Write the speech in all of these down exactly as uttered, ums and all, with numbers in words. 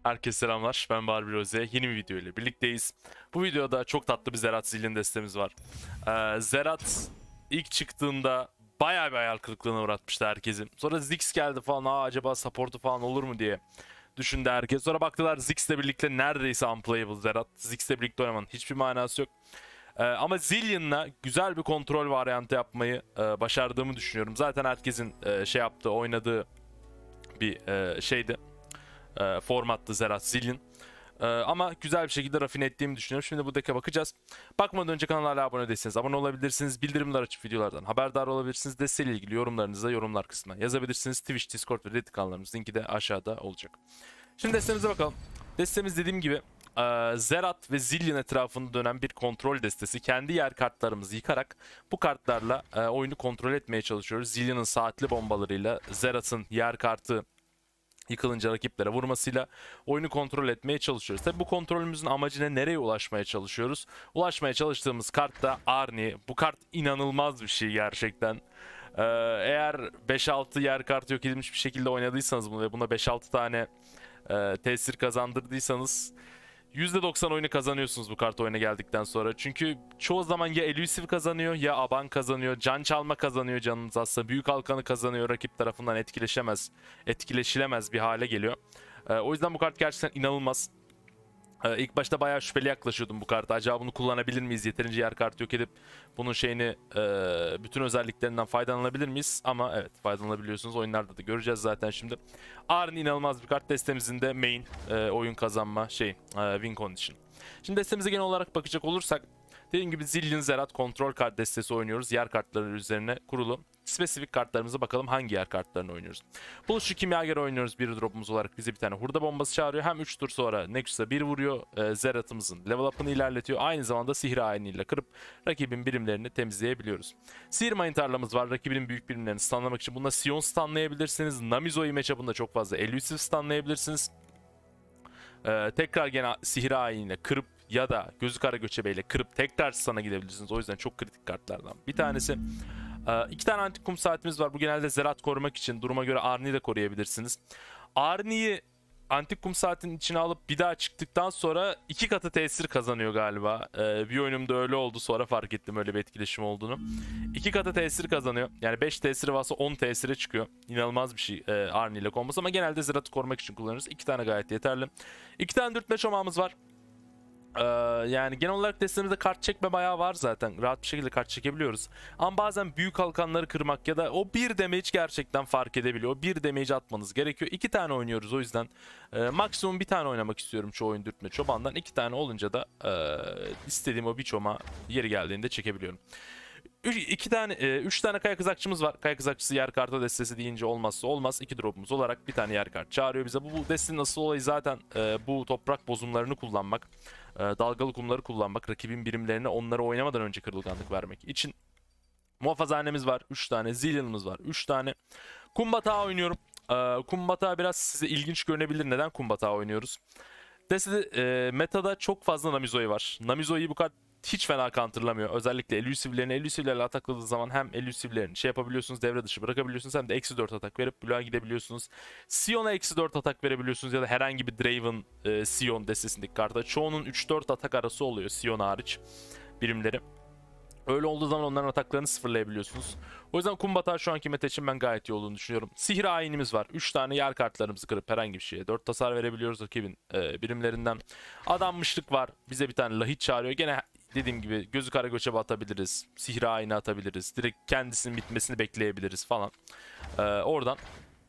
Herkese selamlar. Ben Barbie Rose. Yeni bir video ile birlikteyiz. Bu videoda çok tatlı bir Zerat Zillion destemiz var. Ee, Zerat ilk çıktığında bayağı bir hayal kırıklığına uğratmıştı herkesi. Sonra Ziggs geldi falan. Aa, acaba support'u falan olur mu diye düşündü herkes. Sonra baktılar Ziggs'le birlikte neredeyse unplayable Zerat. Ziggs'le birlikte oynamanın hiçbir manası yok. Ee, ama Zillion'la güzel bir kontrol varyantı yapmayı e, başardığımı düşünüyorum. Zaten herkesin e, şey yaptığı, oynadığı bir e, şeydi. E, formattı Zerat Zillion. E, ama güzel bir şekilde rafine ettiğimi düşünüyorum. Şimdi bu deck'e bakacağız. Bakmadan önce kanala hala abone değilseniz abone olabilirsiniz. Bildirimler açıp videolardan haberdar olabilirsiniz. Desteğiyle ilgili yorumlarınızı da yorumlar kısmına yazabilirsiniz. Twitch, Discord ve Reddit kanallarımız linki de aşağıda olacak. Şimdi destemize bakalım. Destemiz dediğim gibi e, Zerat ve Zillion etrafında dönen bir kontrol destesi. Kendi yer kartlarımızı yıkarak bu kartlarla e, oyunu kontrol etmeye çalışıyoruz. Zillion'ın saatli bombalarıyla Zerat'ın yer kartı yıkılınca rakiplere vurmasıyla oyunu kontrol etmeye çalışıyoruz. Tabi bu kontrolümüzün amacı ne? Nereye ulaşmaya çalışıyoruz? Ulaşmaya çalıştığımız kart da Arni. Bu kart inanılmaz bir şey gerçekten. Ee, eğer beş altı yer kartı yok edilmiş bir şekilde oynadıysanız bunu ve buna beş altı tane e, tesir kazandırdıysanız yüzde doksan oyunu kazanıyorsunuz bu kart oyuna geldikten sonra. Çünkü çoğu zaman ya Elusive kazanıyor ya Aban kazanıyor. Can çalma kazanıyor canınız aslında. Büyük halkanı kazanıyor. Rakip tarafından etkileşemez, etkileşilemez bir hale geliyor. Ee, o yüzden bu kart gerçekten inanılmaz. Ee, ilk başta bayağı şüpheli yaklaşıyordum bu karta. Acaba bunu kullanabilir miyiz? Yeterince yer kartı yok edip bunun şeyini, e, bütün özelliklerinden faydalanabilir miyiz? Ama evet, faydalanabiliyorsunuz. Oyunlarda da göreceğiz zaten şimdi. Arn inanılmaz bir kart. Destemizin de main e, oyun kazanma şey, e, win condition. Şimdi destemize genel olarak bakacak olursak, dediğim gibi Zillion Zerat kontrol kart destesi oynuyoruz. Yer kartları üzerine kurulu. Spesifik kartlarımıza bakalım hangi yer kartlarını oynuyoruz. Buluşçu kimyager oynuyoruz. Bir drop'umuz olarak bize bir tane hurda bombası çağırıyor. Hem üç tur sonra Nexus'a bir vuruyor. E, Zerat'ımızın level up'ını ilerletiyor. Aynı zamanda sihir ayiniyle kırıp rakibin birimlerini temizleyebiliyoruz. Sihir mayın tarlamız var. Rakibinin büyük birimlerini stunlamak için. Bunda Sion stunlayabilirsiniz. Namizo'yu matchup'ında çok fazla Elusive stunlayabilirsiniz. E, tekrar gene sihir ayiniyle kırıp ya da gözü kara göçebeyle kırıp tekrar sana gidebilirsiniz. O yüzden çok kritik kartlardan bir tanesi. Ee, iki tane antik kum saatimiz var. Bu genelde Zerat korumak için. Duruma göre Arni'yi de koruyabilirsiniz. Arni'yi antik kum saatinin içine alıp bir daha çıktıktan sonra iki katı tesir kazanıyor galiba. Ee, bir oyunumda öyle oldu. Sonra fark ettim öyle bir etkileşim olduğunu. iki katı tesir kazanıyor. Yani beş tesiri varsa on tesire çıkıyor. İnanılmaz bir şey e, Arni ile kombos ama genelde Zerat'ı korumak için kullanırız. iki tane gayet yeterli. iki tane dürtme çomağımız var. Ee, yani genel olarak destemizde kart çekme bayağı var zaten. Rahat bir şekilde kart çekebiliyoruz. Ama bazen büyük halkanları kırmak ya da o bir damage gerçekten fark edebiliyor. O bir damage atmanız gerekiyor. İki tane oynuyoruz o yüzden. E, maksimum bir tane oynamak istiyorum çoğu oyun dürtme çobandan. İki tane olunca da e, istediğim o bir çoma yeri geldiğinde çekebiliyorum. Üç, iki tane, e, üç tane kaya kızakçımız var. Kaya kızakçısı yer kartı destesi deyince olmazsa olmaz. İki drop'umuz olarak bir tane yer kart çağırıyor bize. Bu, bu destenin asıl olayı zaten e, bu toprak bozumlarını kullanmak. E, dalgalı kumları kullanmak. Rakibin birimlerine onları oynamadan önce kırılganlık vermek için. Muhafazanemiz var. üç tane. Zillion'ımız var. üç tane. Kumbatağı oynuyorum. E, Kumbatağı biraz size ilginç görünebilir. Neden Kumbatağı oynuyoruz? Destede e, metada çok fazla Namizo'yu var. Namizo'yu bu kart hiç fena counterlamıyor. Özellikle Elusive'lerini Elusive'lerle atakladığı zaman hem Elusive'lerini şey yapabiliyorsunuz, devre dışı bırakabiliyorsunuz hem de eksi dört atak verip bloğa gidebiliyorsunuz. Sion'a eksi dört atak verebiliyorsunuz ya da herhangi bir Draven e, Sion destesindeki karta. Çoğunun üç dört atak arası oluyor Sion hariç birimleri. Öyle olduğu zaman onların ataklarını sıfırlayabiliyorsunuz. O yüzden Kumbata şu anki meta için ben gayet iyi olduğunu düşünüyorum. Sihir ayinimiz var. üç tane yer kartlarımızı kırıp herhangi bir şeye dört tasar verebiliyoruz rakibin e, birimlerinden. Adanmışlık var. Bize bir tane lahit çağırıyor. Gene dediğim gibi gözü kara göçebe atabiliriz. Sihir ayini atabiliriz. Direkt kendisinin bitmesini bekleyebiliriz falan. E, oradan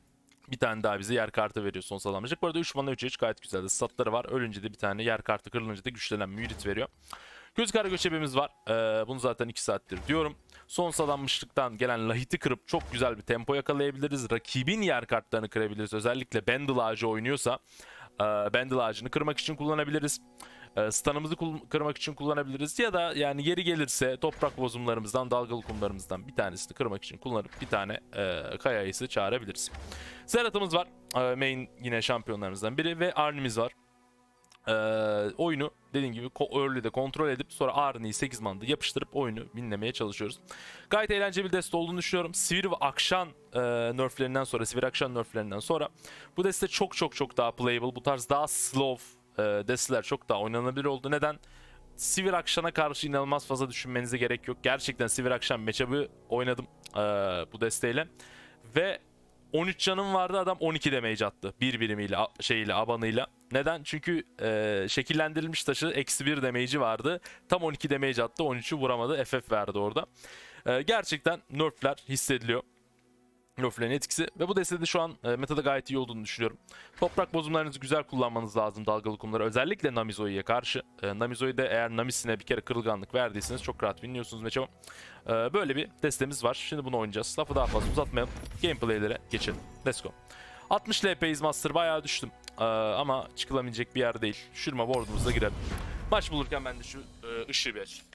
bir tane daha bize yer kartı veriyor son salamacık. Bu arada üç mana üç üç gayet güzel. Statları var. Ölünce de bir tane yer kartı, kırılınca da güçlenen mürit veriyor. Göz kara göçebemiz var. Ee, bunu zaten iki saattir diyorum. Son sadanmışlıktan gelen lahiti kırıp çok güzel bir tempo yakalayabiliriz. Rakibin yer kartlarını kırabiliriz. Özellikle Bendel ağacı oynuyorsa e, Bendel ağacını kırmak için kullanabiliriz. E, stun'ımızı kırmak için kullanabiliriz. Ya da yani yeri gelirse toprak bozumlarımızdan, dalgalı kumlarımızdan bir tanesini kırmak için kullanıp bir tane e, kaya ayısı çağırabiliriz. Zerat'ımız var. E, main yine şampiyonlarımızdan biri ve Arni'miz var. Ee, oyunu dediğim gibi early'de kontrol edip sonra Arnie'yi sekiz manda yapıştırıp oyunu winlemeye çalışıyoruz. Gayet eğlenceli bir deste olduğunu düşünüyorum. Sivir ve Akşan e, nerflerinden sonra, Sivir Akşan nerflerinden sonra bu deste çok çok çok daha playable. Bu tarz daha slow e, desteler çok daha oynanabilir oldu. Neden? Sivir Akşan'a karşı inanılmaz fazla düşünmenize gerek yok. Gerçekten Sivir Akşan matchup'ı oynadım e, bu desteyle. Ve on üç canım vardı, adam on iki damage attı. Bir birimiyle, şeyiyle, abanıyla. Neden? Çünkü e, şekillendirilmiş taşı eksi bir damage'i vardı. Tam on iki damage attı, on üçü vuramadı. F F verdi orada. E, gerçekten nerfler hissediliyor. Nerflerin etkisi. Ve bu destede şu an e, metada gayet iyi olduğunu düşünüyorum. Toprak bozumlarınızı güzel kullanmanız lazım dalgalı kumları. Özellikle Namizo'ya karşı. E, Namizo'yu da eğer Namis'ine bir kere kırılganlık verdiyseniz çok rahat winliyorsunuz matchup'ı. E, böyle bir destemiz var. Şimdi bunu oynayacağız. Lafı daha fazla uzatmayalım. Gameplay'lere geçelim. Let's go. altmış L P Master, bayağı düştüm. Ee, ama çıkılamayacak bir yer değil. Şurma board'umuza girelim. Maç bulurken ben de şu e, ışığı bir açayım.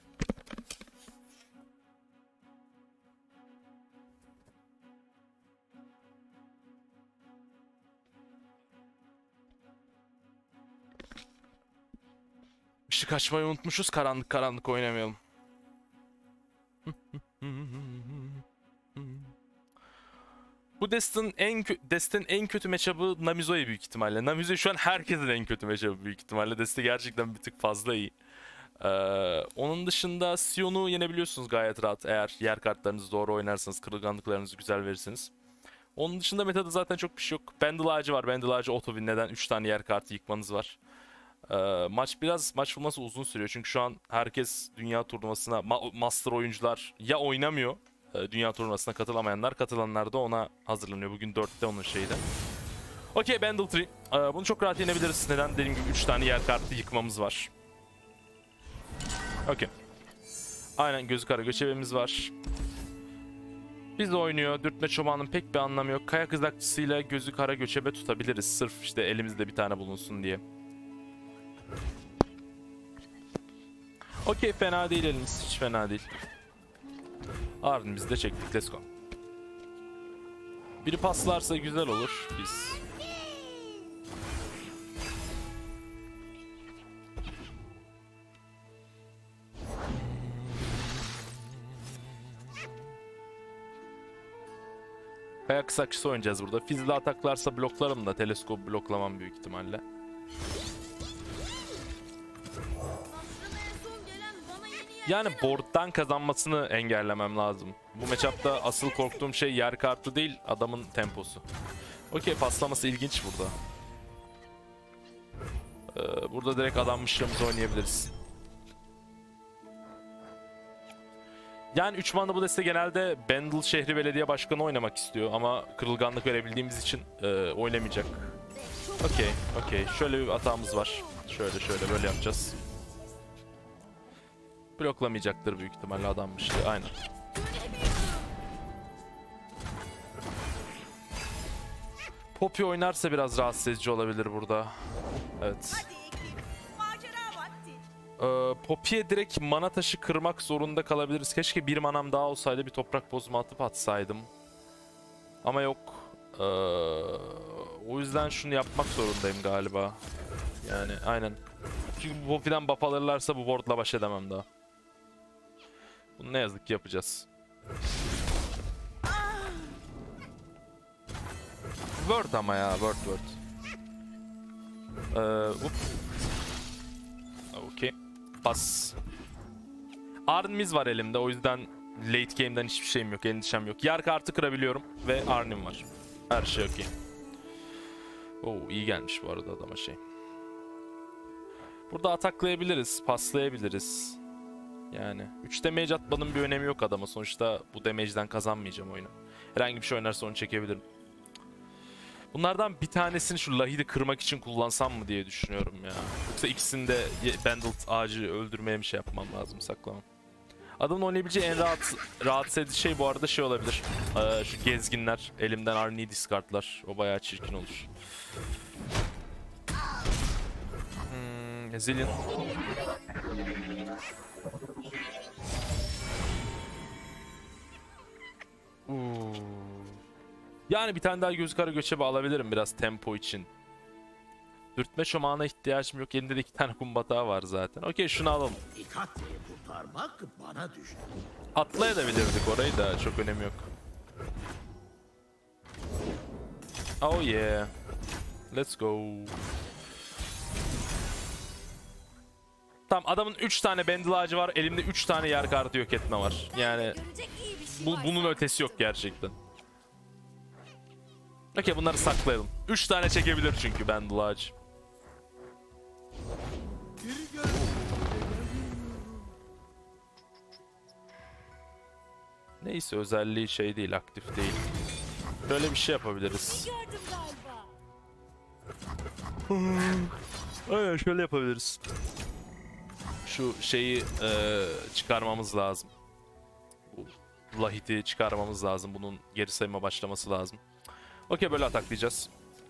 Işık açmayı unutmuşuz. Karanlık karanlık oynamayalım. Bu Dest'in en Dest'in en kötü matchup'ı Namizo'ya büyük ihtimalle. Namizo şu an herkesin en kötü matchup'ı büyük ihtimalle. Dest'e gerçekten bir tık fazla iyi. Ee, onun dışında Sion'u yenebiliyorsunuz gayet rahat. Eğer yer kartlarınızı doğru oynarsanız, kırılganlıklarınızı güzel verirsiniz. Onun dışında metada zaten çok bir şey yok. Bendel ağacı var. Bendel ağacı auto win. Neden? üç tane yer kartı yıkmanız var. Ee, maç biraz maç bulması uzun sürüyor. Çünkü şu an herkes dünya turnuvasına, ma master oyuncular ya oynamıyor. Dünya turnuvasına katılamayanlar, katılanlar da ona hazırlanıyor. Bugün dörtte onun şeyde. Okey, Bendel Tree. Ee, bunu çok rahat yenebiliriz. Neden? Dediğim gibi üç tane yer kartı yıkmamız var. Okey. Aynen, gözü kara göçebemiz var. Biz oynuyor. Dürtme çobanın pek bir anlamı yok. Kaya kızakçısıyla gözü kara göçebe tutabiliriz. Sırf işte elimizde bir tane bulunsun diye. Okey, fena değil elimiz. Hiç fena değil. Ardını de çektik. Let's go. Biri paslarsa güzel olur. Biz. Kayak sakçısı oynayacağız burada. Fizli ataklarsa bloklarım da teleskop bloklamam büyük ihtimalle. Yani board'dan kazanmasını engellemem lazım. Bu matchup'ta asıl korktuğum şey yer kartı değil, adamın temposu. Okey, paslaması ilginç burada. Ee, burada direkt adammışlığımızı oynayabiliriz. Yani üç manda bu deste genelde Bendel şehri belediye başkanı oynamak istiyor ama kırılganlık verebildiğimiz için e, oynamayacak. Okey, okey. Şöyle bir hatamız var. Şöyle şöyle böyle yapacağız. Bloklamayacaktır büyük ihtimalle adammıştı. Aynen. Poppy oynarsa biraz rahatsız edici olabilir burada. Evet. Ee, Poppy'ye direkt mana taşı kırmak zorunda kalabiliriz. Keşke bir manam daha olsaydı bir toprak bozma atıp atsaydım. Ama yok. Ee, o yüzden şunu yapmak zorundayım galiba. Yani aynen. Çünkü bu Poppy'den buff alırlarsa bu boardla baş edemem daha. Bunu ne yazık ki yapacağız. Word ama ya, word word. Ee, Okey. Pas. Arn'imiz var elimde, o yüzden late game'den hiçbir şeyim yok, endişem yok. Yer kartı kırabiliyorum ve Arn'im var. Her şey okey. Oo, iyi gelmiş bu arada adama şey. Burada ataklayabiliriz, paslayabiliriz. Yani üç damage atmanın bir önemi yok adama. Sonuçta bu damage'den kazanmayacağım oyunu. Herhangi bir şey oynarsa onu çekebilirim. Bunlardan bir tanesini şu Lahid'i kırmak için kullansam mı diye düşünüyorum ya. Yoksa ikisini de Bendel ağacı öldürmeye bir şey yapmam lazım, saklamam. Adamın oynayabileceği en rahat, rahatsız edici şey bu arada şey olabilir. Ee, şu gezginler, elimden Arnie'yi discardlar. O bayağı çirkin olur. Hmm, Zillion. Yani bir tane daha göz kara göçebe alabilirim biraz tempo için. Dürtme çomağına ihtiyacım yok. Elinde de iki tane kumbatağı var zaten. Okey, şunu alalım. Dikkatle kurtarmak bana düştü. Atlayabilirdik orayı da, çok önemi yok. Oh yeah. Let's go. Tamam, adamın üç tane bendil ağacı var. Elimde üç tane yer kartı yok etme var. Yani bu, bunun ötesi yok gerçekten. Okey, bunları saklayalım. üç tane çekebilir çünkü bendil ağacı. Neyse, özelliği şey değil, aktif değil. Böyle bir şey yapabiliriz. Aynen, şöyle yapabiliriz. Şu şeyi e, çıkarmamız lazım. Bu lahiti çıkarmamız lazım. Bunun geri sayıma başlaması lazım. Okey, böyle ataklayacağız.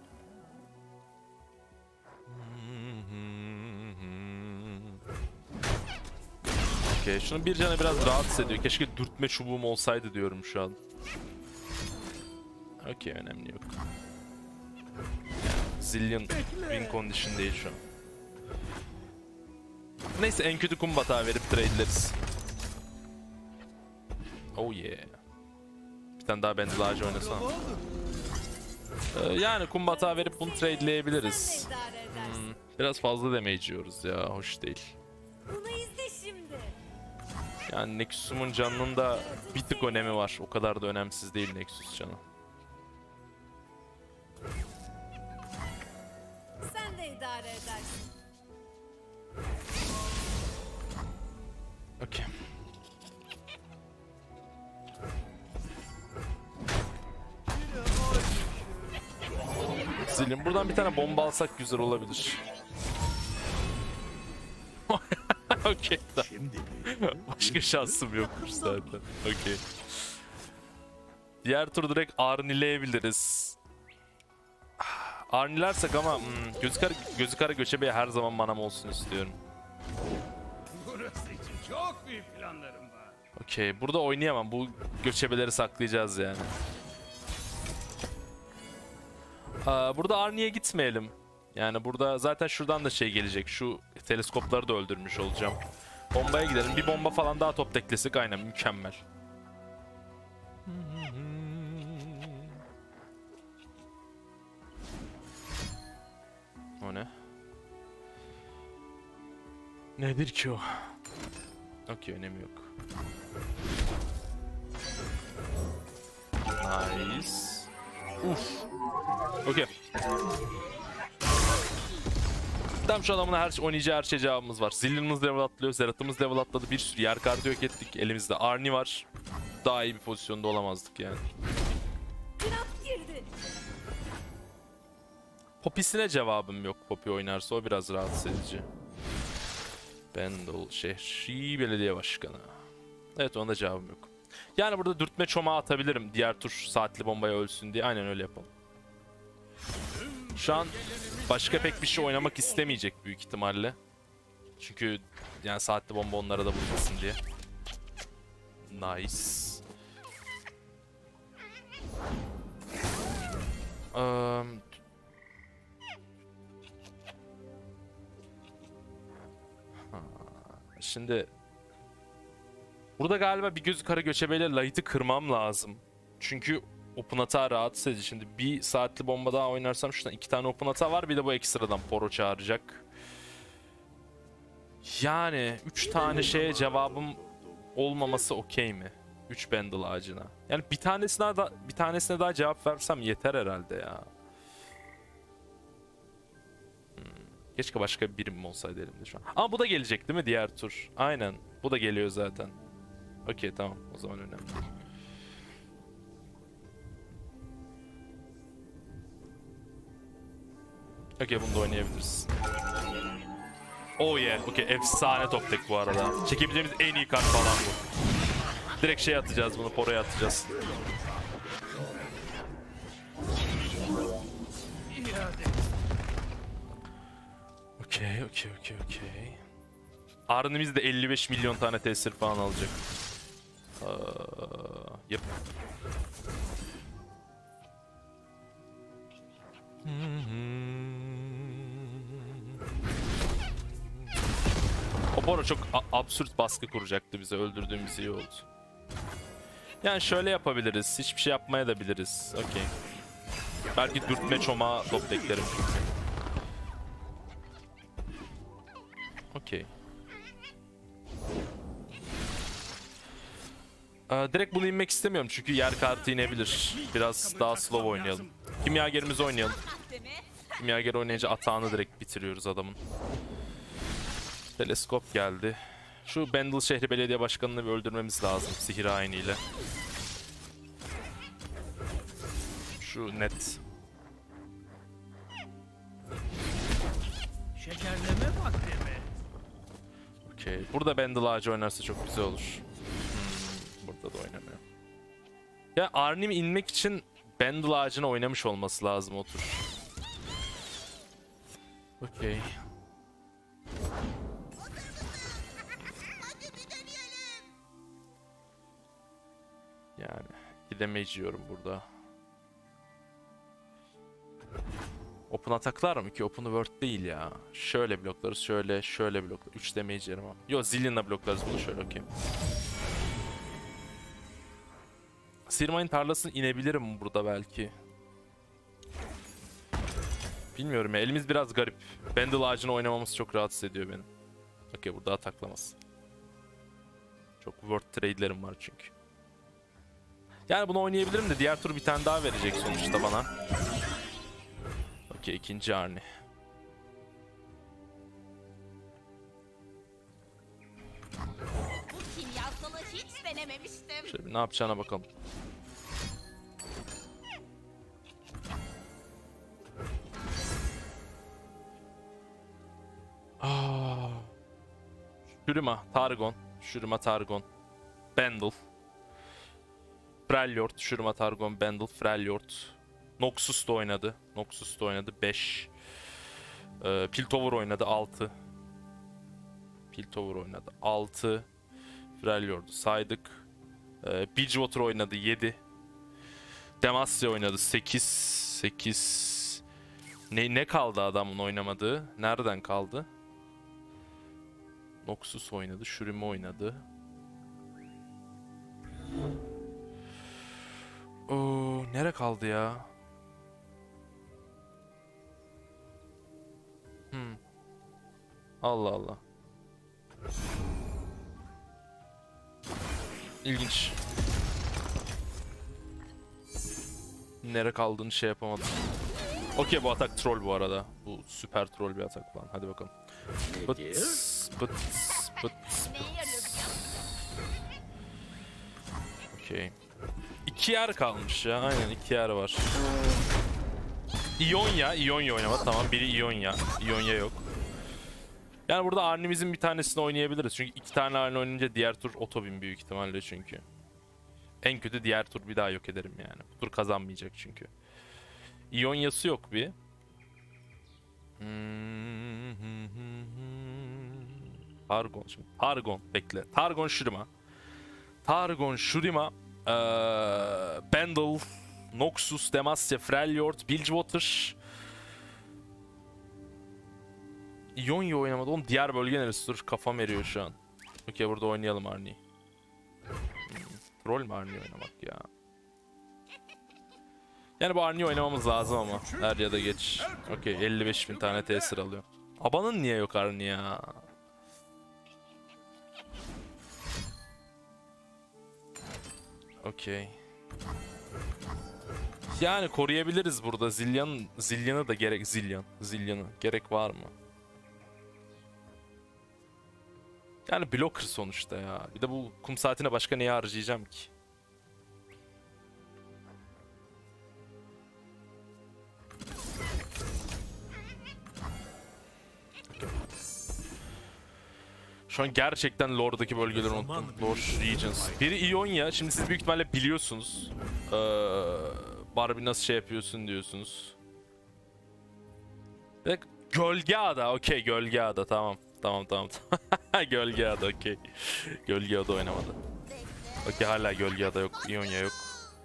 Okey, şunun bir canı biraz rahatsız ediyor. Keşke dürtme çubuğum olsaydı diyorum şu an. Okey, önemli yok. Zillion win condition değil şu an. Neyse, en kötü kumbatağı verip trade'leriz. Oh yeah. Bir tane daha bendil ağacı oynasam. Ee, yani kumbatağı verip bunu trade'leyebiliriz. Hmm, biraz fazla damage yiyoruz ya, hoş değil. Yani Nexus'umun canının da bir tık önemi var. O kadar da önemsiz değil Nexus canı. Sen de idare edersin. Okey. Zilim, buradan bir tane bomba alsak güzel olabilir. Okey. Başka şansım yokmuş zaten. Okey. Diğer tur direkt Arnileyebiliriz. Arnilersek ama hmm, gözü kara, gözü kara göçebeye her zaman manam olsun istiyorum. Burası için çok büyük planlarım var. Okey, burada oynayamam. Bu göçebeleri saklayacağız yani. Aa, burada Arni'ye gitmeyelim. Yani burada zaten şuradan da şey gelecek. Şu teleskopları da öldürmüş olacağım. Bombaya gidelim. Bir bomba falan daha top teklesek aynen mükemmel. O ne? Nedir ki o? Okey, önemi yok. Nice. Uf. Okey. Tam şu adamın her oynayacağı her şey cevabımız var. Zillion'ımız level atlıyor, Zerat'ımız level atladı. Bir sürü yer kartı yok ettik. Elimizde Arni var. Daha iyi bir pozisyonda olamazdık yani. Poppy'sine cevabım yok. Poppy oynarsa o biraz rahatsız edici. Bendel şehri belediye başkanı. Evet, onda cevabım yok. Yani burada dürtme çomağı atabilirim. Diğer tur saatli bombaya ölsün diye. Aynen öyle yapalım. Şu an başka pek bir şey oynamak istemeyecek büyük ihtimalle. Çünkü yani saatli bomba onlara da vurmasın diye. Nice. Um, Şimdi burada galiba bir gözü kara göçebeyle Light'ı kırmam lazım. Çünkü Open Attack rahatsız edici. Şimdi bir saatli bomba daha oynarsam şuradan iki tane Open Attack var. Bir de bu ekstradan Poro çağıracak. Yani üç tane şeye cevabım olmaması okey mi? üç bendil ağacına. Yani bir tanesine daha, bir tanesine daha cevap versem yeter herhalde ya. Hmm. Keşke başka bir birim olsaydı elimde şu an. Ama bu da gelecek değil mi diğer tur? Aynen. Bu da geliyor zaten. Okey, tamam. O zaman önemli değil. Okey, bunu da oynayabiliriz. Oh yeah. Okey, efsane top tek bu arada. Çekebileceğimiz en iyi kart falan bu. Direkt şey atacağız, bunu Poro'ya atacağız. Okey, okey, okey, okey. Arnimiz de elli beş milyon tane tesir falan alacak. Uh, yep. Bora çok absürt baskı kuracaktı bize. Öldürdüğümüz iyi oldu. Yani şöyle yapabiliriz. Hiçbir şey yapmaya da biliriz. Okey. Belki dürtme çomağı top beklerim. Okey. Ee, direkt bunu inmek istemiyorum çünkü yer kartı inebilir. Biraz daha slow oynayalım. Kimyagerimizi oynayalım. Kimyager oynayınca atağını direkt bitiriyoruz adamın. Teleskop geldi. Şu Bendel şehri belediye başkanını bir öldürmemiz lazım sihir ayiniyle. Şu net. Şekerleme vakti mi? Okey. Burada Bendel ağacı oynarsa çok güzel olur. Hmm, burada da oynamıyor. Ya Arnim inmek için Bendel ağacına oynamış olması lazım o tur. Okey. Yani iki damage yiyorum burada. Open ataklar mı ki? Open word değil ya. Şöyle bloklarız, şöyle, şöyle bloklarız. üç damage yerim ama. Yo, Zillion'la bloklarız bunu şöyle, okey. Sirmay'ın tarlasına inebilirim burada belki. Bilmiyorum ya, elimiz biraz garip. Bendel ağacını oynamamız çok rahatsız ediyor beni. Okey, burada ataklamaz. Çok word trade'lerim var çünkü. Yani bunu oynayabilirim de diğer tur bir tane daha verecek sonuçta bana. Okey, ikinci Arni. Bu kimyasalı hiç denememiştim. Şöyle bir ne yapacağına bakalım. Aa. Shurima, Targon, Shurima, Targon, Bendel. Freljord, Shurima, Targon, Bendel, Freljord. Noxus da oynadı. Noxus da oynadı. beş. Ee, Piltover oynadı. altı. Piltover oynadı. altı. Freljord'u saydık. Ee, Bridgewater oynadı. yedi. Demacia oynadı. sekiz. sekiz. Ne, ne kaldı adamın oynamadığı? Nereden kaldı? Noxus oynadı. Shurima oynadı. Oo, nere kaldı ya? Hmm. Allah Allah. İlginç. Nere kaldığını şey yapamadım. Okey, bu atak troll bu arada. Bu süper troll bir atak falan. Hadi bakalım. Bıts, bıts, bıts. Neye yarıyor biliyor musun? Okey. İki yer kalmış ya. Aynen, iki yer var. İonya. İonya oynama. Tamam, biri İonya. İonya yok. Yani burada Arni'mizin bir tanesini oynayabiliriz. Çünkü iki tane Arni oynayınca diğer tur otobin büyük ihtimalle çünkü. En kötü diğer tur bir daha yok ederim yani. Bu tur kazanmayacak çünkü. İonya'sı yok bir. Targon şimdi. Targon bekle. Targon Shurima. Targon Shurima. Ee, Bendel. Noxus, Demacia, Freljord, Bilgewater. İonya oynamadı. Oğlum diğer bölge neresi? Dur, kafam eriyor şu an. Okey, burada oynayalım Arni'yi. Hmm, troll mü Arni'yi oynamak ya? Yani bu Arni'yi oynamamız lazım ama. Er ya da geç. Okey, elli beş bin tane tesir alıyor. Abanın niye yok Arni ya? Okey. Yani koruyabiliriz burada. Zillion, Zillion'a da gerek... Zillion. Zillion'a gerek var mı? Yani blocker sonuçta ya. Bir de bu kum saatine başka neye harcayacağım ki? Şu an gerçekten Lore'daki bölgeleri unuttum. Lore Regions. Biri İonya. Şimdi siz büyük ihtimalle biliyorsunuz. Ee, Barbie nasıl şey yapıyorsun diyorsunuz. Ve Gölge Ada. Okey, Gölge Ada. Tamam. Tamam tamam. Gölge Ada okey. Gölge Ada oynamadı. Okey, hala Gölge Ada yok. İonya yok.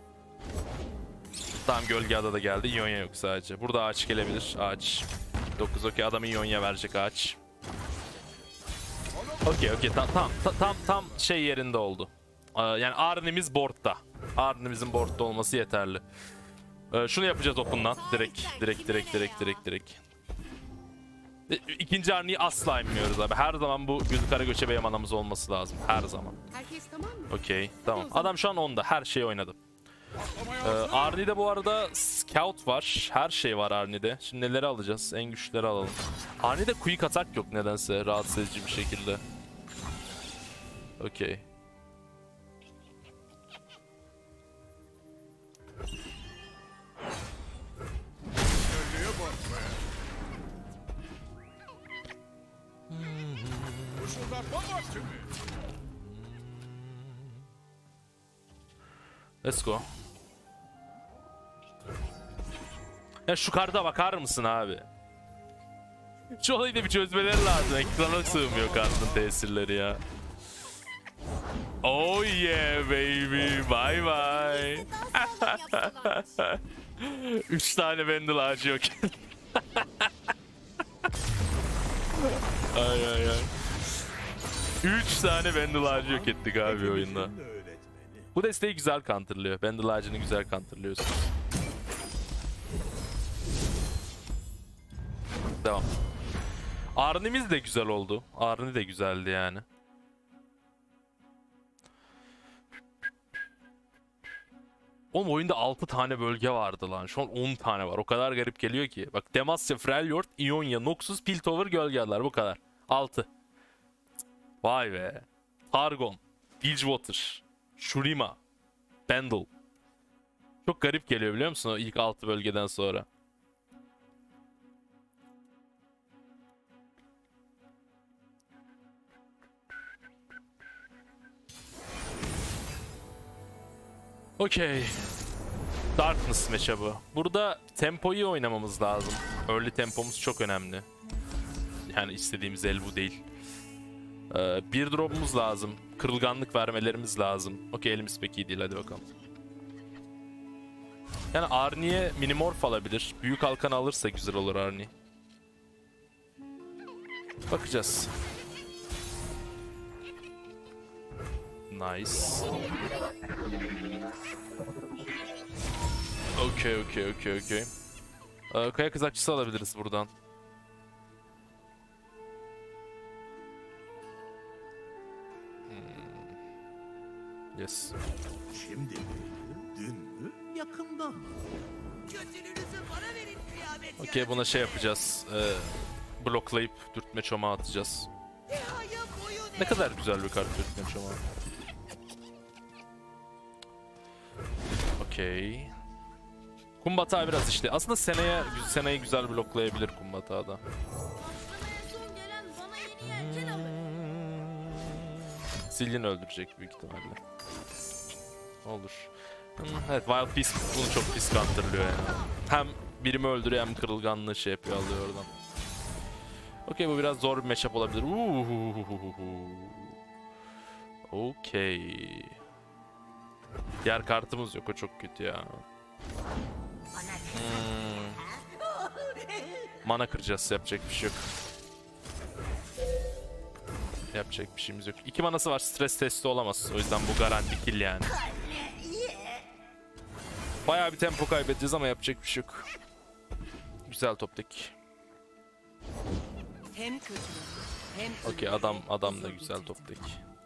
Tamam, Gölge Ada da geldi. İonya yok sadece. Burada ağaç gelebilir. Ağaç. dokuz okey. Adam İonya verecek ağaç. Okey okey tam tam ta- tam tam şey yerinde oldu. Ee, yani Arni'miz board'da. Arni'mizin board'da olması yeterli. Ee, şunu yapacağız open'dan. Direkt direkt direkt direkt direkt direkt. E, İkinci Arni'yi asla inmiyoruz abi. Her zaman bu gözü kara göçebe yamanamız olması lazım. Her zaman. Herkes tamam mı? Okey tamam. Adam şu an onda. Her şeyi oynadı. Patlamaya Ee, hazır. Arni'de bu arada Scout var. Her şey var Arni'de. Şimdi neleri alacağız? En güçlüleri alalım. Arni'de quick atak yok nedense. Rahatsız edici bir şekilde. Okey. Önlüğe bakmaya. Fışıldatma vakti mi? Let's go. Ya şu karda bakar mısın abi? Şu olayı da bir çözmeleri lazım. Ekrana sığmıyor kartın tesirleri ya. Oh yeah baby. Bye bye. Daha sağlam yapsalarmış. Üç tane Vandal ağacı yok. Ay ay ay. Üç tane Vandal ağacı yok ettik abi oyunda. Öğretmeni. Bu desteği güzel counterlıyor. Vandal ağacını güzel counterlıyorsunuz. Devam. Arni'miz de güzel oldu. Arni de güzeldi yani. Oğlum oyunda altı tane bölge vardı lan. Şu an on tane var. O kadar garip geliyor ki. Bak Demacia, Freljord, Ionia, Noxus, Piltover, Gölgeler. Bu kadar. altı. Vay be. Targon, Bilgewater, Shurima, Pendle. Çok garip geliyor biliyor musun o ilk altı bölgeden sonra. Okey. Darkness matchup'ı. Burada tempoyu oynamamız lazım. Early tempomuz çok önemli. Yani istediğimiz el bu değil. Ee, bir drop'umuz lazım. Kırılganlık vermelerimiz lazım. Okey elimiz pek iyi değil hadi bakalım. Yani Arni'ye minimorph alabilir. Büyük halkan alırsa güzel olur Arni. Bakacağız. Nice. Okey okey okey okey. Ee, Kaya kızakçısı alabiliriz buradan. Hmm. Yes. Şimdi mi? Dün mü? Yakında mı? Götünüzü bana verin kıyamet Okey buna şey yapacağız. Ee, bloklayıp dürtme çomağı atacağız. Nihaya boyun Ne kadar güzel bir kart dürtme çomağı. Okey. Kumbata biraz işte. Aslında seneye seneyi güzel bloklayabilir Kumbata'da. Bana en son gelen bana yeni yelken alır. Zillion öldürecek büyük ihtimalle. Olur. Hmm, evet Wild Beast bunu çok pis counterlıyor yani. Hem birimi öldürüyor hem kırılganlığı şey yapıyor alıyor oradan. Okey bu biraz zor bir matchup olabilir. Okey. Diğer kartımız yok o çok kötü ya. Hmm. Mana kıracağız yapacak bir şey yok. Yapacak bir şeyimiz yok. İki manası var stres testi olamaz. O yüzden bu garanti kill yani. Bayağı bir tempo kaybedeceğiz ama yapacak bir şey yok. Güzel toptik. Hem kötü hem Okey adam adam da güzel toptik.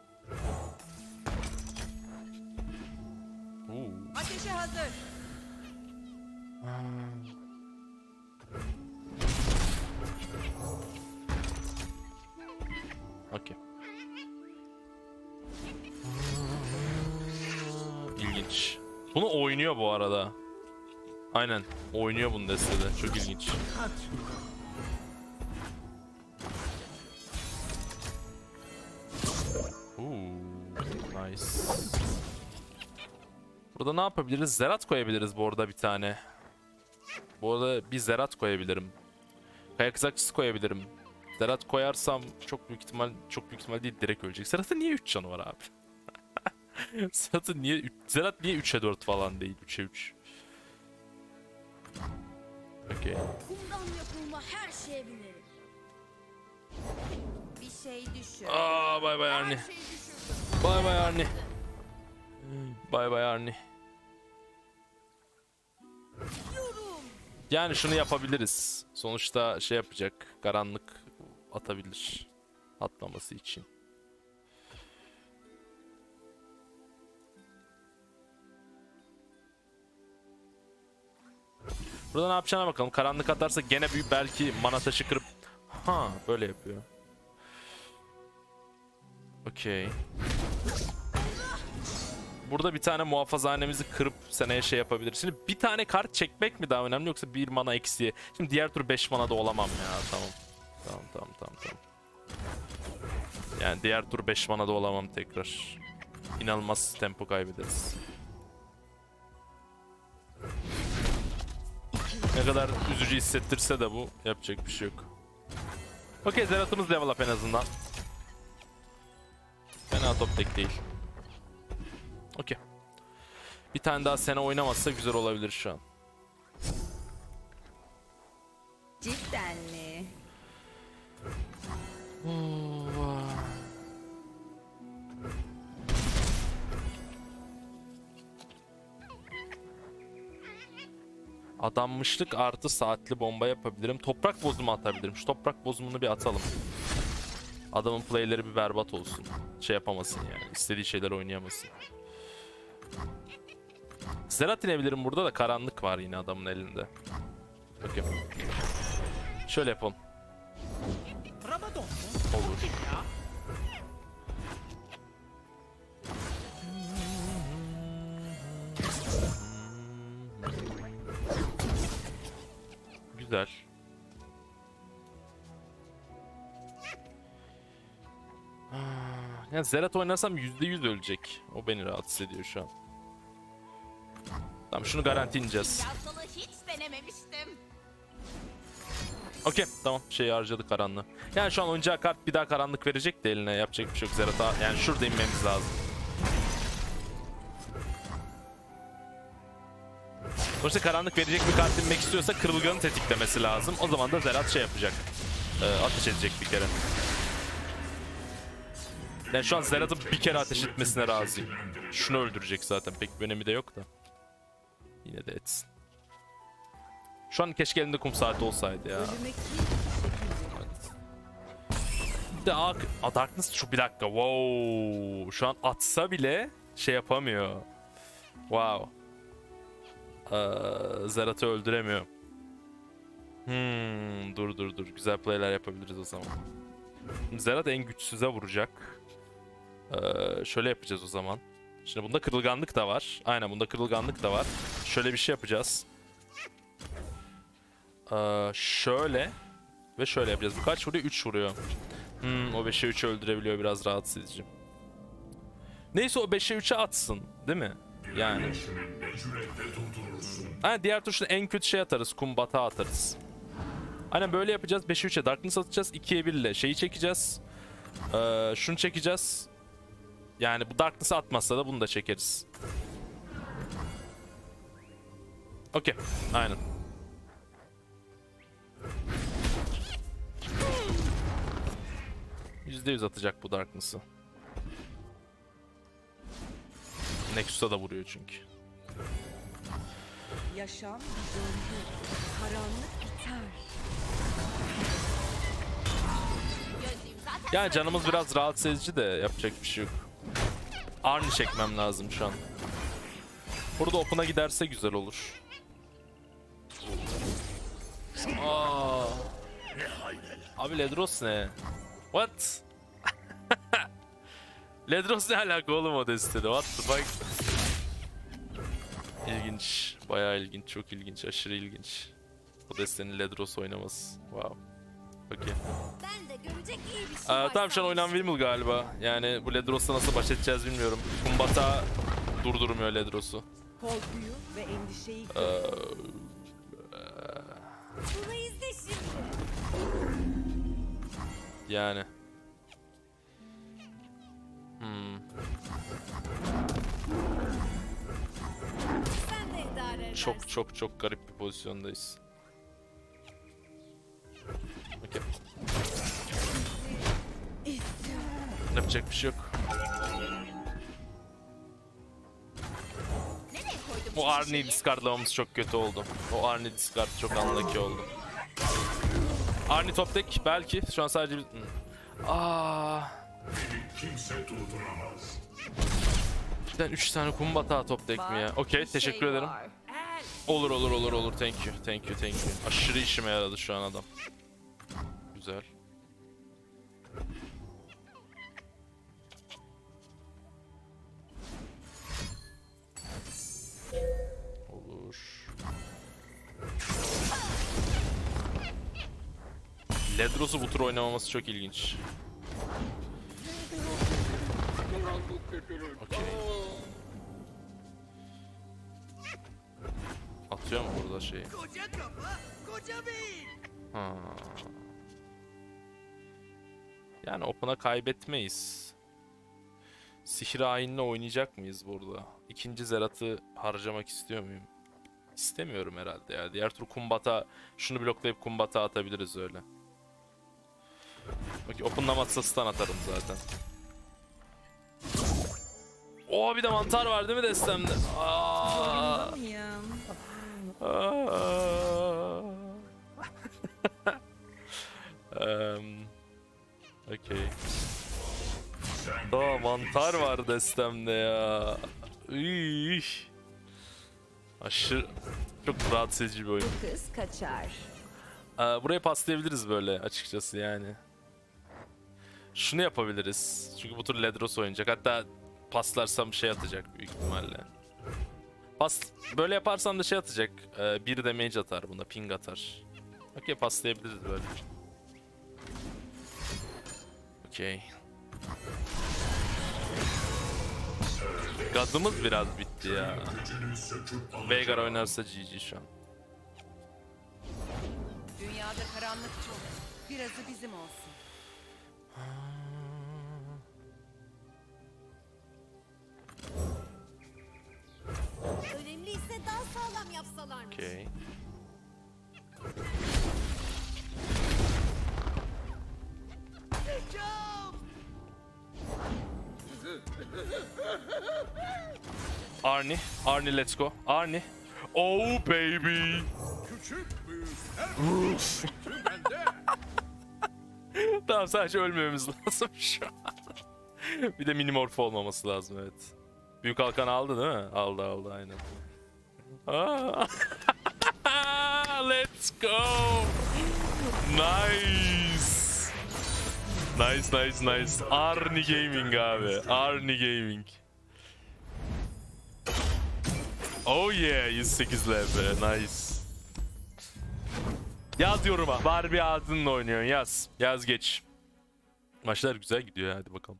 Oo. ateşe hazır. Okey. İlginç. Bunu oynuyor bu arada. Aynen. Oynuyor bunu destede. Çok ilginç. Ooh, nice. Burada ne yapabiliriz? Zerat koyabiliriz bu arada bir tane. Bu arada bir Zerat koyabilirim. Kaya kızakçısı koyabilirim. Zerat koyarsam çok büyük ihtimal çok büyük ihtimal değil direkt ölecek. Zerat'ın niye üç canı var abi? Zerat'ın niye Zerat niye üçe dört falan değil üçe üç? Okey. Kumdan yapılma her şeye binerim. Bir şey düşün. Aa, bay bay Arni. Her şey düşürdüm. Bay bay Arni. Bay bay Arni. Yani şunu yapabiliriz. Sonuçta şey yapacak. Karanlık atabilir. Atlaması için. Burada ne yapacağına bakalım. Karanlık atarsa gene bir belki mana taşı kırıp... Ha, böyle yapıyor. Okey. Burada bir tane muhafazahanemizi kırıp seneye şey yapabiliriz. Şimdi bir tane kart çekmek mi daha önemli yoksa bir mana eksiği? Şimdi diğer tur beş mana da olamam ya. Tamam. Tamam tamam tamam tamam. Yani diğer tur beş mana da olamam tekrar. İnanılmaz tempo kaybederiz. Ne kadar üzücü hissettirse de bu, yapacak bir şey yok. Okey, Zerat'ımız level up en azından. Fena top tek değil. Okey. Bir tane daha Sena oynamazsa güzel olabilir şu an. Cidden mi? Adanmışlık artı saatli bomba yapabilirim. Toprak bozumu atabilirim. Şu toprak bozumunu bir atalım. Adamın playleri bir berbat olsun. Şey yapamasın yani. İstediği şeyler oynayamasın. Zerat inebilirim burada da karanlık var yine adamın elinde. Bakayım. Şöyle yapalım. Rabadon mu? Olur. Ya. Güzel. Yani Zerat oynarsam yüzde yüz ölecek. O beni rahatsız ediyor şu an. Tamam, şunu garanti ineceğiz. Yazdalı hiç denememiştim. Okey, tamam, şeyi harcadık karanlığı. Yani şu an oyuncağı kart bir daha karanlık verecek de eline, yapacak bir şey yok Zerat'a. Yani şurada inmemiz lazım. Sonuçta karanlık verecek bir kart inmek istiyorsa kırılganı tetiklemesi lazım. O zaman da Zerat şey yapacak. Ee, ateş edecek bir kere. Yani şu an Zerat'ın bir kere ateş etmesine razıyım. Şunu öldürecek zaten, pek bir önemi de yok da. Yine de etsin. Şu an keşke elinde kum saati olsaydı ya. Evet. Bir de Aa, Darkness şu bir dakika. Wow. Şu an atsa bile şey yapamıyor. Wow. Ee, Zerat'ı öldüremiyor. Hmm, dur dur dur. Güzel playler yapabiliriz o zaman. Zerat en güçsüze vuracak. Ee, şöyle yapacağız o zaman. Şimdi bunda kırılganlık da var. Aynen, bunda kırılganlık da var. Şöyle bir şey yapacağız. Ee, şöyle ve şöyle yapacağız. Bu kaç vuruyor? üç vuruyor. Hmm, o beşe üçü öldürebiliyor, biraz rahatsız edici. Neyse, o beşe üçe atsın, değil mi? Yani. Aynen, diğer tur en kötü şey atarız. Kumbata atarız. Aynen böyle yapacağız. beşe üçe Darkness atacağız. ikiye bir ile şeyi çekeceğiz. Ee, şunu çekeceğiz. Yani bu Darkness'ı atmazsa da bunu da çekeriz. Okey. Aynen. yüzde yüz atacak bu Darkness'ı. Nexus'a da vuruyor çünkü. Yaşam bir döngü. Karanlık biter. Gözlüğüm zaten Yani canımız biraz rahatsız edici de yapacak bir şey yok. Arni çekmem lazım şu an. Burada open'a giderse güzel olur. Aa. Abi Ledros ne? What? Ledros ne alaka oğlum o destede? What the fuck? İlginç. Bayağı ilginç. Çok ilginç. Aşırı ilginç. O destenin Ledros oynaması. Wow. Okey. Ben de görecek iyi bir şey Ee, var tamam, şu an oynan Wimble galiba. Yani bu Ledros'la nasıl baş edeceğiz bilmiyorum. Kumbata durdurmuyor Ledros'u. Korkuyu ve endişeyi Ee, Bunu izle şimdi. yani. Hmm. Sen de idare edersin. Çok çok çok garip bir pozisyondayız. Okey. Yapacak bir şey yok. Nereye koydum O şu Arnie'yi şişeyi? discardlamamız çok kötü oldu. O Arnie discard çok unlucky oldu. Arnie top deck belki. Şu an sadece bir... Aa. Kimse durduramaz. Birden üç tane kumbata top deck mi ya? Okey, teşekkür ederim. Olur olur olur olur. Thank you. Thank you. Thank you. Aşırı işime yaradı şu an adam. Güzel. Olur. Ledros'u bu tur oynamaması çok ilginç. Okey. Atıyor mu burada şeyi? Koca kafa, koca beyin. Ha. Yani Open'a kaybetmeyiz. Sihir ayinle oynayacak mıyız burada? İkinci Zerat'ı harcamak istiyor muyum? İstemiyorum herhalde ya. Diğer tur kumbata, şunu bloklayıp kumbata atabiliriz öyle. Okey, Open'lamazsa stun atarım zaten. Oo, bir de mantar var değil mi destemde? Aa. Aa. um, Okey. Daha mantar var destemde ya. Üy. Aşırı çok rahatsız edici bir oyun. Kız kaçar. Ee, burayı paslayabiliriz böyle açıkçası yani. Şunu yapabiliriz. Çünkü bu tur Ledros oynayacak. Hatta paslarsam şey atacak büyük ihtimalle. Pas böyle yaparsam da şey atacak. Ee, bir damage atar buna, ping atar. Okey, paslayabiliriz böyle. Okey. Gazımız biraz bitti ya. Veigar oynarsa G G şu an. Dünyada karanlık çok. Birazı bizim olsun. Önemliyse daha sağlam yapsalarmış. Okey. Arnie, Arnie let's go. Arnie. Oh baby. Küçük büyük her fikri bende. Tamam, sadece ölmememiz lazım şu an. Bir de minimorf olmaması lazım, evet. Büyük halkan aldı değil mi? Aldı aldı aynen. Aa. Let's go. Nice. Nice nice nice. Arnie Gaming abi. Arnie Gaming. Oh yeah, yüz sekiz L P. Nice. Yaz yoruma. Barbie ağzınla oynuyorsun, yaz. Yaz geç. Maçlar güzel gidiyor, hadi bakalım.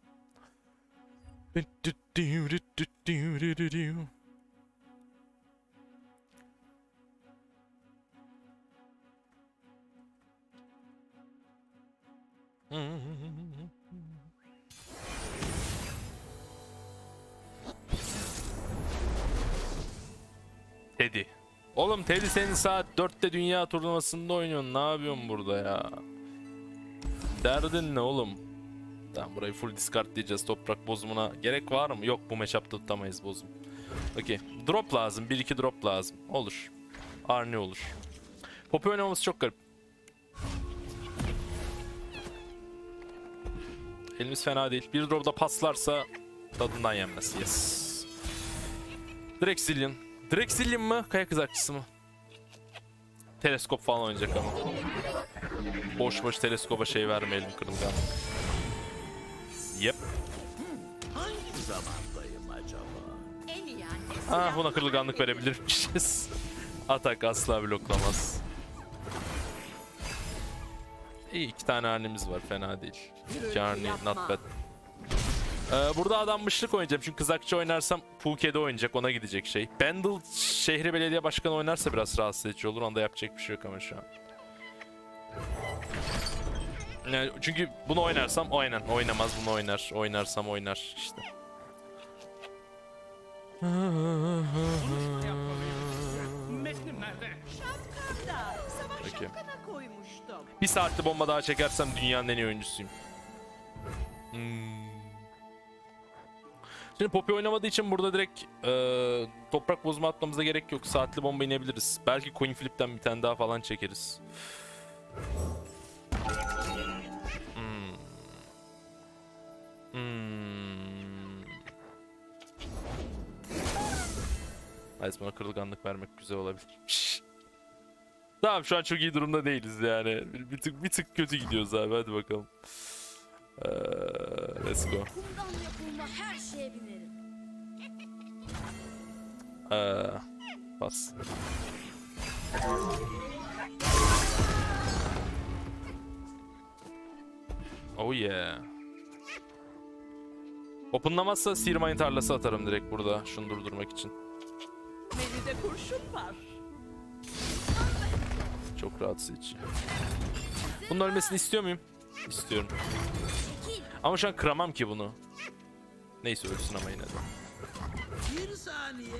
Teddy. Oğlum Teddy, senin saat dörtte dünya turnuvasında oynuyorsun. Ne yapıyorsun burada ya? Derdin ne oğlum? Tamam, burayı full discard diyeceğiz. Toprak bozumuna gerek var mı? Yok, bu matchup'ta tutamayız bozum. Okey. Drop lazım. bir iki drop lazım. Olur. Arnie olur. Poppy oynamamız çok garip. Elimiz fena değil. Bir drop'da paslarsa tadından yenmez. Yes. Drexilian. Drexilian mı? Kaya kızakçısı mı? Teleskop falan oynayacak ama. Boş boş teleskopa şey vermeyelim, kırılgan. Yep. Hangi zamandayım acaba? En iyi anne. Ah, buna kırılganlık verebilirmişiz. Atak asla bloklamaz. İyi, iki tane Arnie'miz var, fena değil. İki Arnie, not bad. Ee, burada adammışlık oynayacağım çünkü kızakçı oynarsam Phuke'de oynayacak, ona gidecek şey. Bendel şehri belediye başkanı oynarsa biraz rahatsız edici olur, onda yapacak bir şey yok ama şu an. Yani çünkü bunu oynarsam aynen oynamaz, bunu oynar. Oynarsam oynar işte. Metnim nerede? Şapkamda. Sabah Peki. şapkana koymuştum. Bir saatli bomba daha çekersem dünyanın en iyi oyuncusuyum. Hmm. Şimdi Poppy oynamadığı için burada direkt e, toprak bozma atmamıza gerek yok. Saatli bomba inebiliriz. Belki coin flip'ten bir tane daha falan çekeriz. Hmm. Hmm. Nice, bana kırılganlık vermek güzel olabilir. Tamam, şu an çok iyi durumda değiliz yani. Bir, bir tık bir tık kötü gidiyoruz abi. Hadi bakalım. Ee, let's go. Kumdan yapılma her şeye binerim. Ee, bas. Oh yeah. Openlamazsa Sirmayın tarlası atarım direkt burada. Şunu durdurmak için. Menüde kurşun var. Çok rahatsız edici. Bunun ölmesini istiyor muyum? İstiyorum. Ama şu an kıramam ki bunu. Neyse, ölsün ama yine de. Bir saniye.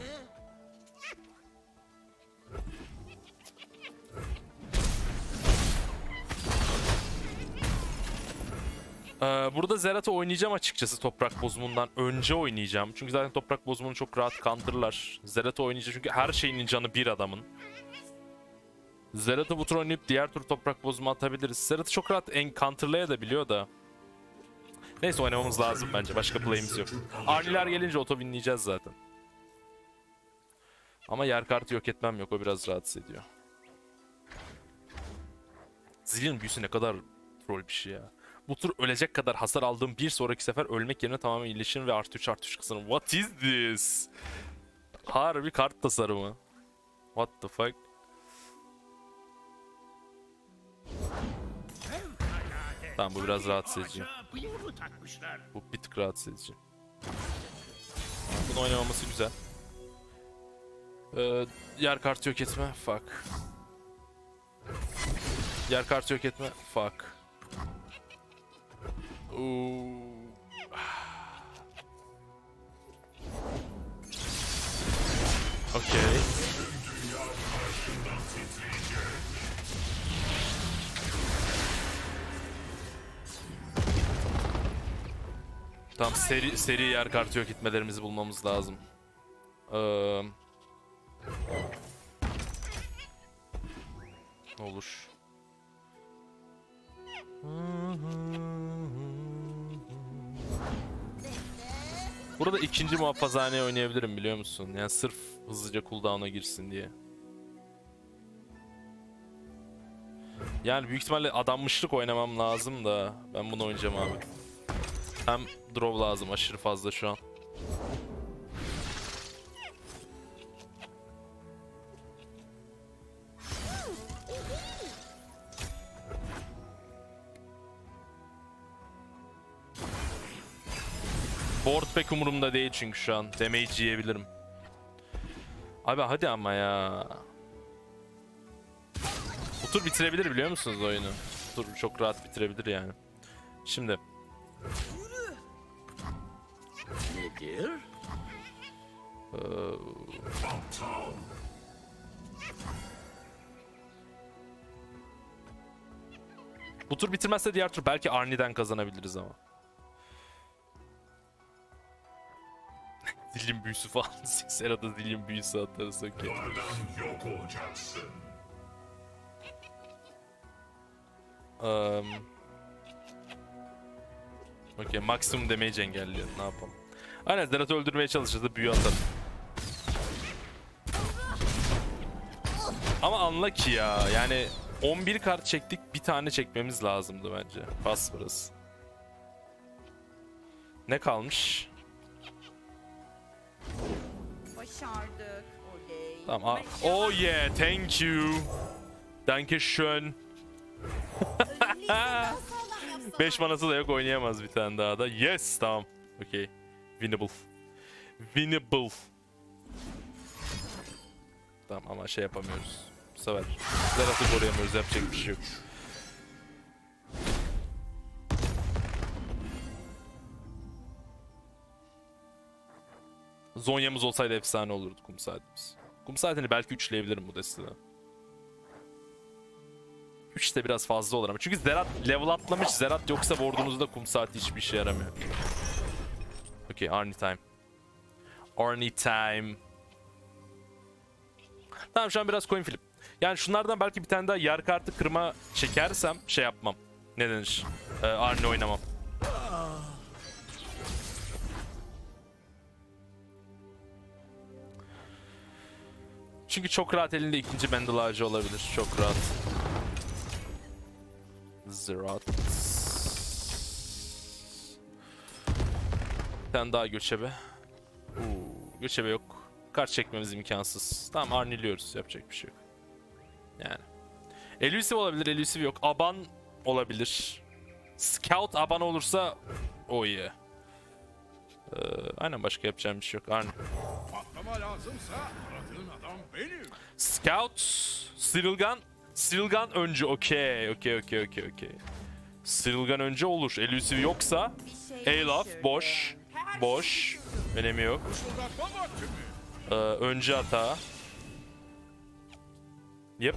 Ee, burada Zerat'ı oynayacağım açıkçası toprak bozumundan önce oynayacağım. Çünkü zaten toprak bozumunu çok rahat counter'lar. Zerat'ı oynayacağım çünkü her şeyinin canı bir adamın. Zerat'ı bu tur oynayıp diğer tur toprak bozumu atabiliriz. Zerat'ı çok rahat en counter'layabiliyor da. Neyse, oynamamız lazım bence. Başka play'imiz yok. Arniler gelince oto winleyeceğiz zaten. Ama yer kartı yok etmem yok. O biraz rahatsız ediyor. Zill'in büyüsü ne kadar troll bir şey ya. Bu tur ölecek kadar hasar aldığım bir sonraki sefer ölmek yerine tamamen iyileşirim ve artı üç artı üç kısırım. What is this? Harbi kart tasarımı. What the fuck? Tamam, bu biraz rahatsız edici. Bu bir tık rahatsız edici. Bunu oynamaması güzel. Ee, yer kartı yok etme. Fuck. Yer kartı yok etme. Fuck. Ooh. Okay. Tam seri seri yer kartı yok etmelerimizi bulmamız lazım. Ee, ne olur. Burada ikinci muhafazhaneye oynayabilirim, biliyor musun? Yani sırf hızlıca cooldown'a girsin diye. Yani büyük ihtimalle adanmışlık oynamam lazım da ben bunu oynayacağım abi. Hem draw lazım aşırı fazla şu an. Board pek umurumda değil çünkü şu an. Damage yiyebilirim. Abi hadi ama ya. Bu tur bitirebilir, biliyor musunuz oyunu? Bu tur çok rahat bitirebilir yani. Şimdi. Nedir? Ee... Bu tur bitirmezse diğer tur belki Arnie'den kazanabiliriz ama. Zilin büyüsü falan. Serada zilin büyüsü atarız, okey. Oradan yok olacaksın. Um, okey, maksimum damage engelliyor. Ne yapalım? Aynen, Zerat'ı öldürmeye çalışacağız da büyü atalım. Ama unlucky ya. Yani on bir kart çektik, bir tane çekmemiz lazımdı bence. Pas burası. Ne kalmış? Başardık. Oley. Tamam. Oh yeah, thank you. Dankeschön. beş manası da yok, oynayamaz bir tane daha da. Yes, tamam. Okey. Winnable. Winnable. Tamam ama şey yapamıyoruz. Bu sefer Zerat'ı koruyamıyoruz, yapacak bir şey yok. Zonya'mız olsaydı efsane olurdu kum saatimiz. Kum saatini belki üçleyebilirim bu desteden. üç de biraz fazla olur ama. Çünkü Zerat level atlamış. Zerat yoksa ward'unuzda kum saati hiçbir işe yaramıyor. Okey, Arnie time. Orny time. Tamam şu an biraz coin flip. Yani şunlardan belki bir tane daha yer kartı kırma çekersem şey yapmam. Ne denir? Ee, Arni oynamam. Çünkü çok rahat elinde ikinci Bendel ağacı olabilir. Çok rahat. Zerat. Bir tane daha göçebe. Uuu, göçebe yok. Kart çekmemiz imkansız. Tamam Arniliyoruz. Yapacak bir şey yok. Yani. Elusive olabilir. Elusive yok. Aban olabilir. Scout Aban olursa o iyi. Ee, aynen başka yapacağım bir şey yok. Arni. Patlama lazımsa aradığın adam benim. Scout. Steelgun. Steelgun önce. Okey. Okey okey okey okey. Steelgun önce olur. Elusive yoksa Eilaf boş. Boş. Önemi yok. Uzatma vakti mi? Ee, önce hata. Yep.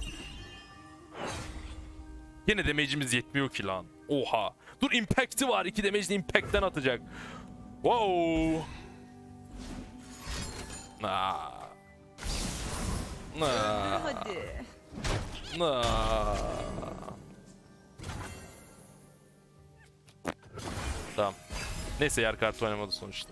Yine damage'imiz yetmiyor ki lan. Oha. Dur impact'i var. iki damage'de impact'ten atacak. Wow. Nah. Nah. Hadi. Nah. Tamam. Neyse yer kartı oynamadı sonuçta.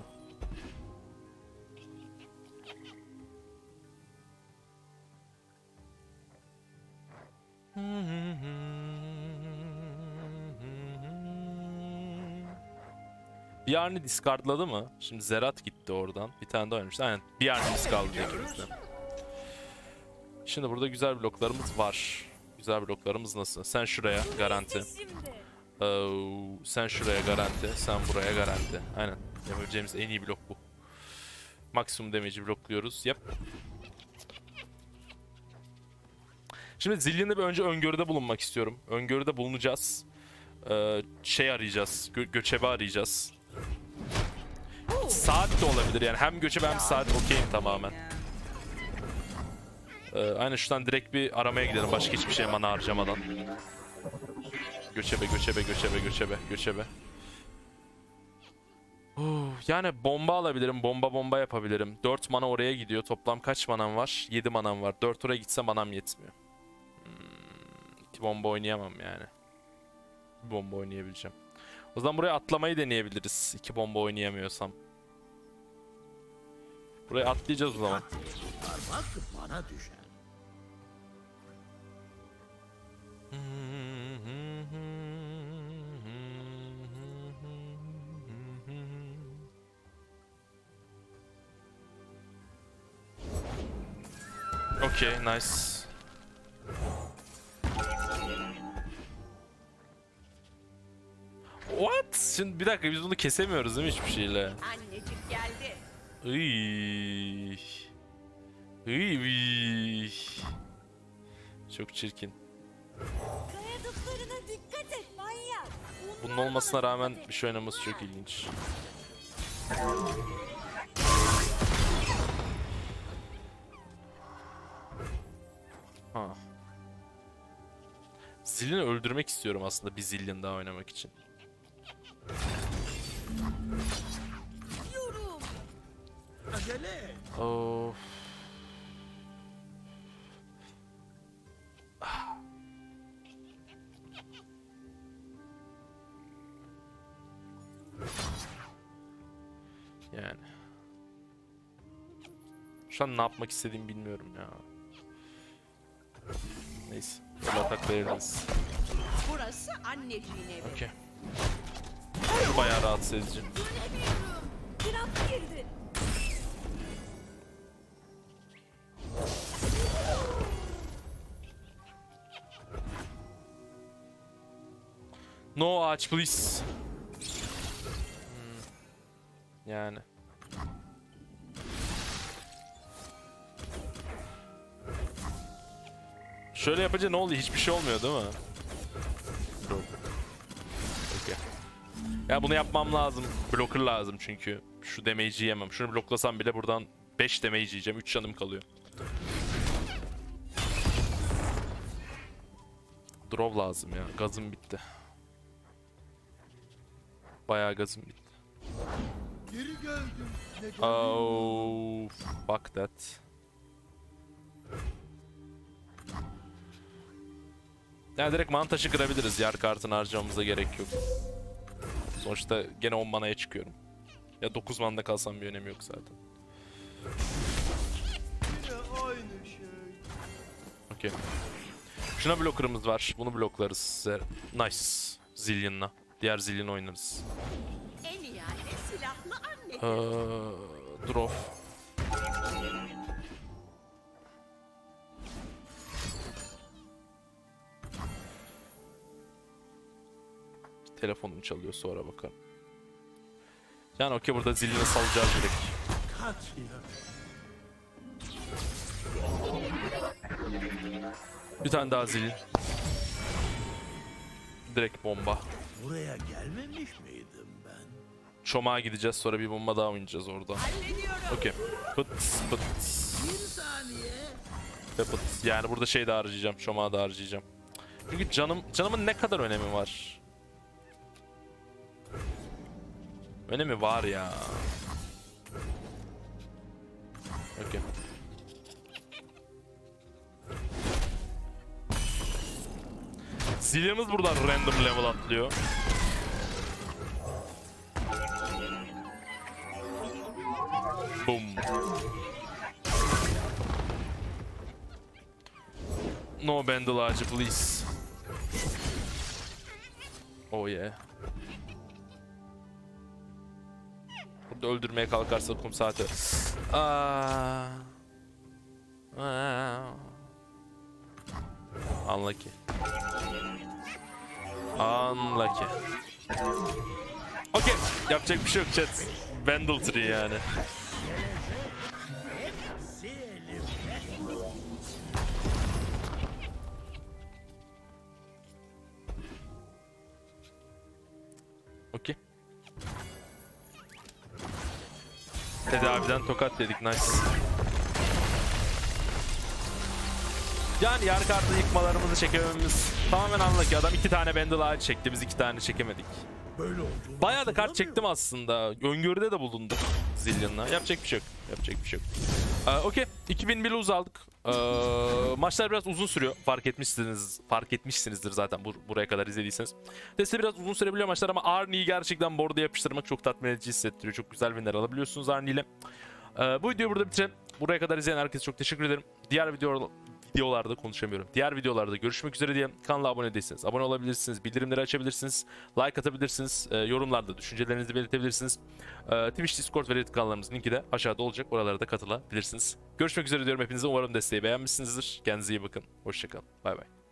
Bir Arni discardladı mı? Şimdi Zerat gitti oradan. Bir tane daha oynamıştı. Aynen. Bir Arni'miz kaldı ikimizden. Şimdi burada güzel bloklarımız var. Güzel bloklarımız nasıl? Sen şuraya garanti. Ee, sen şuraya garanti. Sen buraya garanti. Aynen. Yapabileceğimiz en iyi blok bu. Maksimum damage'i blokluyoruz. Yap. Şimdi Zillion'da bir önce öngörüde bulunmak istiyorum. Öngörüde bulunacağız. Ee, şey arayacağız. Gö göçebe arayacağız. Saat de olabilir yani. Hem göçebe hem saat okeyim tamamen. Ee, aynen şuradan direkt bir aramaya gidelim. Başka hiçbir şey mana harcamadan. Göçebe, göçebe, göçebe, göçebe, göçebe. Uh, yani bomba alabilirim. Bomba bomba yapabilirim. dört mana oraya gidiyor. Toplam kaç manam var? yedi manam var. dört oraya gitse manam yetmiyor. Hmm, iki bomba oynayamam yani. Bir bomba oynayabileceğim. O zaman buraya atlamayı deneyebiliriz. İki bomba oynayamıyorsam. Buraya atlayacağız o zaman. Parmak bana düşer. Okay, nice. What? Şimdi bir dakika biz bunu kesemiyoruz değil mi hiçbir şeyle? Annecik geldi. Iy. Iy. Çok çirkin. Kayadıklarına dikkat et manyak. Bunun olmasına rağmen bir şey oynaması çok ilginç. Ha. Zillion'ı öldürmek istiyorum aslında bir Zillion daha oynamak için. Yorum. Acele et. Of. Yani. Şu an ne yapmak istediğimi bilmiyorum ya. Neyse. Böyle atak veririz. Burası anneciğin evi. Okey. Bu bayağı rahatsız edici. Dönemiyorum. Trap girdi. No ağaç please. Hmm. Yani. Şöyle yapınca ne oluyor? Hiçbir şey olmuyor değil mi? Yok. Okay. Ya bunu yapmam lazım. Blocker lazım çünkü. Şu damage'i yemem. Şunu bloklasam bile buradan beş damage yiyeceğim. üç canım kalıyor. Draw lazım ya. Gazım bitti. Bayağı gazım bitti. Geri geldim. Oh, fuck that. Yani direkt mana taşı kırabiliriz. Yer kartını harcamamıza gerek yok. Sonuçta gene on manaya çıkıyorum. Ya dokuz manada kalsam bir önemi yok zaten. Okey. Şuna bloklarımız var. Bunu bloklarız. Nice. Zillion'la. Diğer Zillion oynarız. En iyi anne silahlı anne. Ee, draw. Telefonum çalıyor, sonra bakalım. Yani okey, burada Zillion'ı salacağız direkt. Katya. Bir tane daha Zillion. Direkt bomba. Buraya gelmemiş miydim ben? Çomağa gideceğiz, sonra bir bomba daha oynayacağız orada. Okey. Pıt pıt. Bir saniye. Ve pıt. Yani burada şey de harcayacağım, çomağı da harcayacağım. Çünkü canım canımın ne kadar önemi var? Önemi var ya. Okey. Zillion'ımız buradan random level atlıyor. Boom. No bundle ağacı please. Oh yeah. Burada öldürmeye kalkarsa kum saati. Aa. Aa. Unlucky. Unlucky. Okey. Yapacak bir şey yok chat. Vandal tree yani. Okey. Tedaviden tokat dedik, nice. Yani yer kartı yıkmalarımızı çekememiz tamamen anlık. Adam iki tane bundle ağaç çekti, biz iki tane çekemedik. Böyle olduğunu Bayağı da kart hatırlamıyorum. çektim aslında. Öngörüde de bulundum Zillion'la. Yapacak bir şey yok. Yapacak bir şey yok. Ee, Okey. iki bin bluz aldık. Ee, maçlar biraz uzun sürüyor. Fark etmişsiniz. Fark etmişsinizdir zaten bur buraya kadar izlediyseniz. Testi biraz uzun sürebiliyor maçlar ama Arnie'yi gerçekten board'a yapıştırmak çok tatmin edici hissettiriyor. Çok güzel winler alabiliyorsunuz Arnie ile. Ee, bu videoyu burada bitirelim. Buraya kadar izleyen herkese çok teşekkür ederim. Diğer video videolarda konuşamıyorum. Diğer videolarda görüşmek üzere diye. Kanala abone değilseniz abone olabilirsiniz. Bildirimleri açabilirsiniz. Like atabilirsiniz. E, yorumlarda düşüncelerinizi belirtebilirsiniz. E, Twitch, Discord ve Reddit kanallarımızın linki de aşağıda olacak. Oralara da katılabilirsiniz. Görüşmek üzere diyorum hepinize. Umarım desteği beğenmişsinizdir. Kendinize iyi bakın. Hoşçakalın. Bay bay.